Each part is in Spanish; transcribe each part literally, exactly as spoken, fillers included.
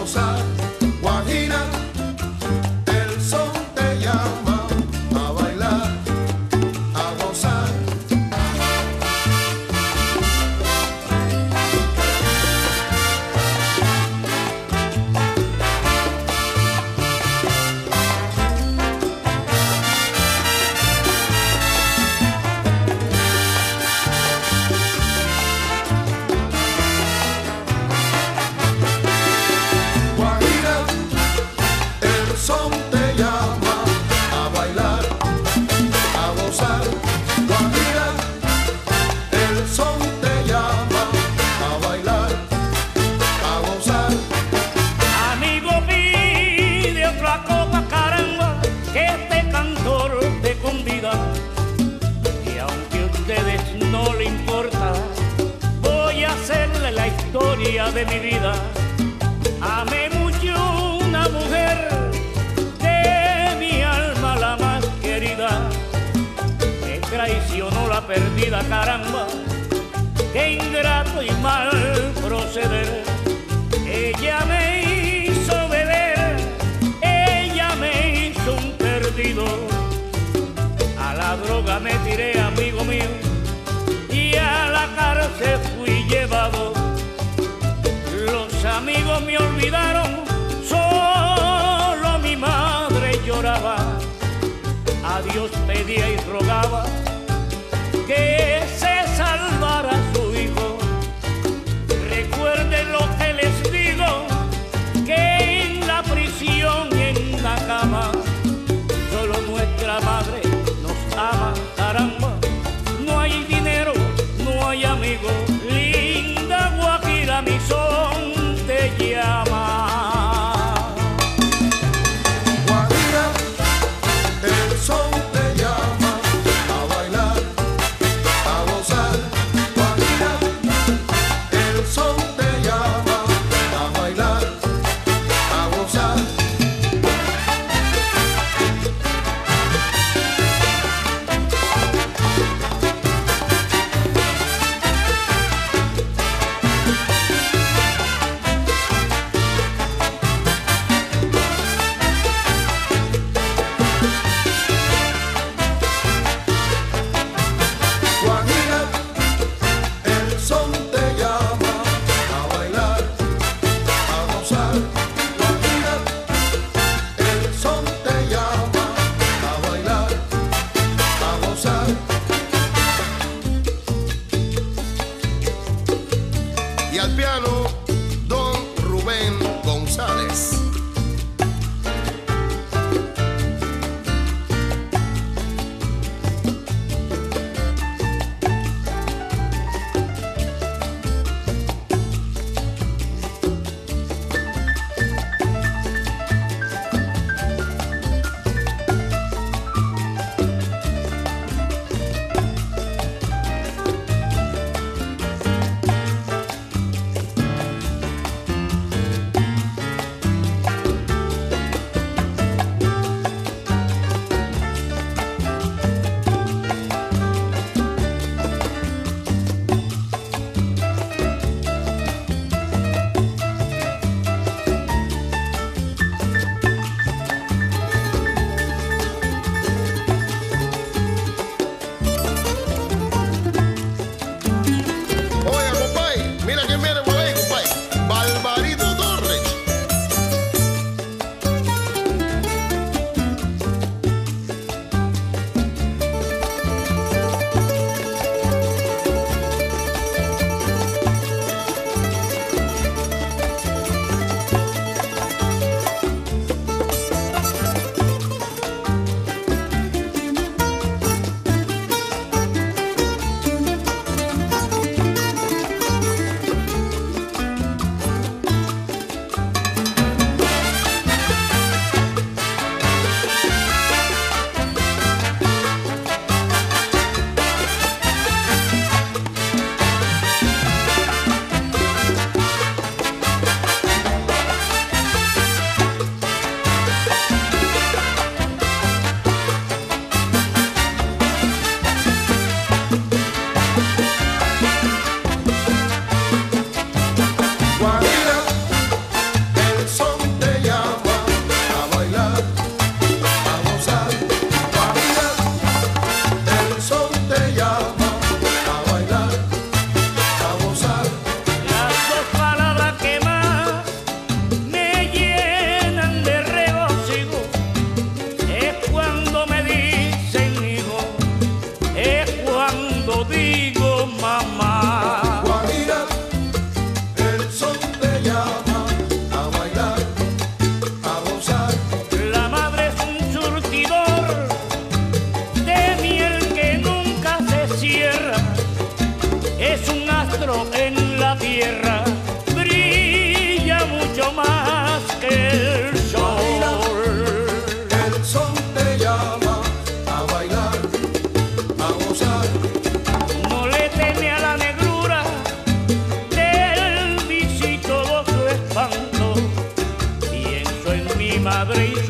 gozar. Guajira, el son te llama a bailar, a gozar. De mi vida, amé mucho una mujer de mi alma la más querida. Me traicionó la perdida, caramba, qué ingrato y mal proceder. Ella me hizo beber, ella me hizo un perdido. A la droga me tiré, amigo mío, y a la cárcel fui llevado. Los amigos me olvidaron, solo mi madre lloraba. A Dios pedía y rogaba que se salvara su hijo. Recuerden lo que les digo, que en la prisión y en la cama solo nuestra madre nos ama, caramba. No hay dinero, no hay amigos, linda Guajira, mi son te llama. Guajira, el son te llama a bailar, a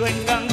encanto